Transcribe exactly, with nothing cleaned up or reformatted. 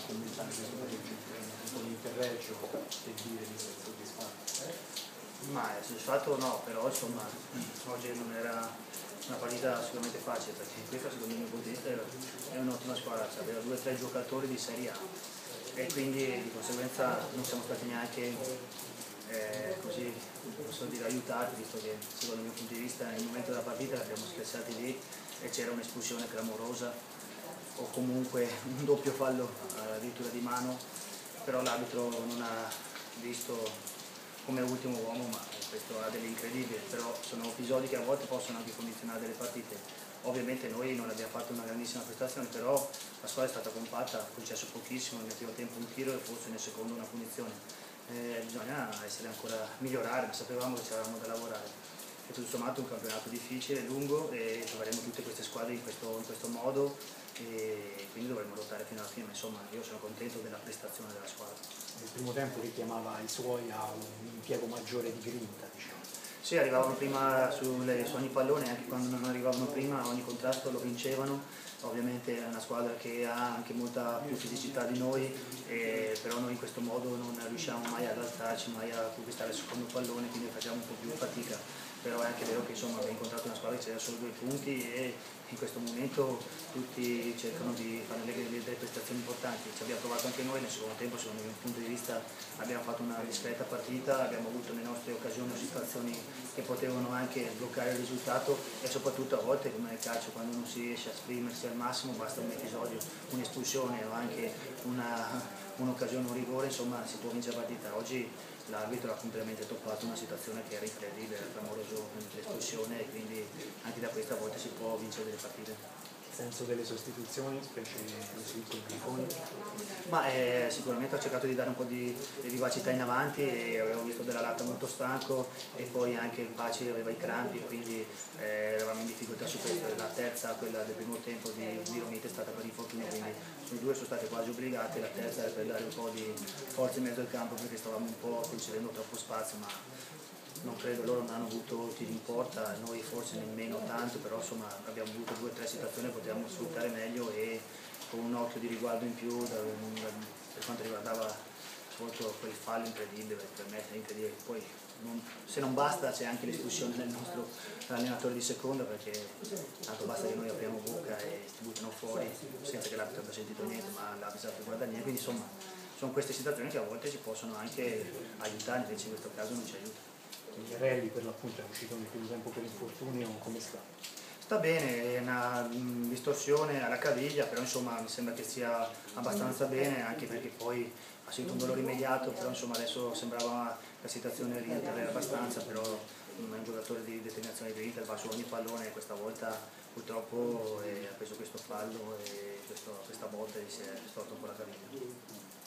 commentare questo pareggio con l'Interreggio, che dire di essere soddisfatto? Ma è soddisfatto no, però insomma oggi non era una partita sicuramente facile, perché questa secondo il mio punto di vista è un'ottima squadra, cioè, aveva due o tre giocatori di Serie A e quindi di conseguenza non siamo stati neanche eh, così, posso dire, aiutati, visto che secondo il mio punto di vista nel momento della partita l'abbiamo schiacciati lì e c'era un'espulsione clamorosa o comunque un doppio fallo addirittura di mano, però l'arbitro non ha visto come ultimo uomo, ma questo ha delle incredibili, però sono episodi che a volte possono anche condizionare delle partite. Ovviamente noi non abbiamo fatto una grandissima prestazione, però la squadra è stata compatta, ha concesso pochissimo, nel primo tempo un tiro e forse nel secondo una punizione. Eh, bisogna essere ancora migliorare, ma sapevamo che c'eravamo da lavorare. E tutto sommato è un campionato difficile, lungo e troveremo tutte queste squadre in questo, in questo modo e quindi dovremo lottare fino alla fine, ma insomma io sono contento della prestazione della squadra. Nel primo tempo richiamava i suoi a un impiego maggiore di grinta, diciamo. Sì, arrivavano prima sulle, su ogni pallone, anche quando non arrivavano prima, ogni contrasto lo vincevano. Ovviamente è una squadra che ha anche molta più fisicità di noi, eh, però noi in questo modo non riusciamo mai ad alzarci, mai a conquistare il secondo pallone, quindi facciamo un po' più fatica. Però è anche vero che insomma, abbiamo incontrato una squadra che c'era solo due punti e in questo momento tutti cercano di fare delle, delle prestazioni importanti. Ci abbiamo provato anche noi, nel secondo tempo secondo il mio punto di vista abbiamo fatto una discreta partita, abbiamo avuto nelle nostre occasioni situazioni che potevano anche sbloccare il risultato e soprattutto a volte come nel calcio quando non si riesce a esprimersi al massimo basta un episodio, un'espulsione o anche un'occasione, un rigore, insomma si può vincere la partita. Oggi l'arbitro ha completamente toppato una situazione che era incredibile, era clamoroso l'espulsione e quindi anche da questa volta si può vincere delle partite. Senso delle sostituzioni, specie l'utilizzo di Grifoni? Ma eh, sicuramente ho cercato di dare un po' di, di vivacità in avanti e avevo visto Della Latta molto stanco e poi anche il Paci aveva i crampi, quindi eh, eravamo in difficoltà su questo. La terza, quella del primo tempo di, di Romita, è stata per infortunio, quindi le due sono state quasi obbligate, la terza è per dare un po' di forza in mezzo al campo perché stavamo un po' concedendo troppo spazio, ma non credo, loro non hanno avuto tiri in porta, noi forse nemmeno tanto, però insomma abbiamo avuto due o tre situazioni che potevamo sfruttare meglio e con un occhio di riguardo in più da, da, per quanto riguardava soprattutto quel fallo incredibile, perché per me è incredibile. Poi non, se non basta c'è anche l'espulsione del nostro allenatore di seconda, perché tanto basta che noi apriamo bocca e si buttano fuori senza che l'arbitro abbia sentito niente, ma l'arbitro non guarda niente, quindi insomma sono queste situazioni che a volte ci possono anche aiutare, invece in questo caso non ci aiuta. Migliarelli per l'appunto è uscito nel primo tempo per infortunio, come sta? Sta bene, è una distorsione alla caviglia, però insomma mi sembra che stia abbastanza bene, anche perché poi ha sentito un dolore immediato, però insomma adesso sembrava la situazione rientrare abbastanza, però è un giocatore di determinazione di Inter, va su ogni pallone e questa volta purtroppo eh, ha preso questo fallo e questo, questa botta e si è storto un po' la caviglia.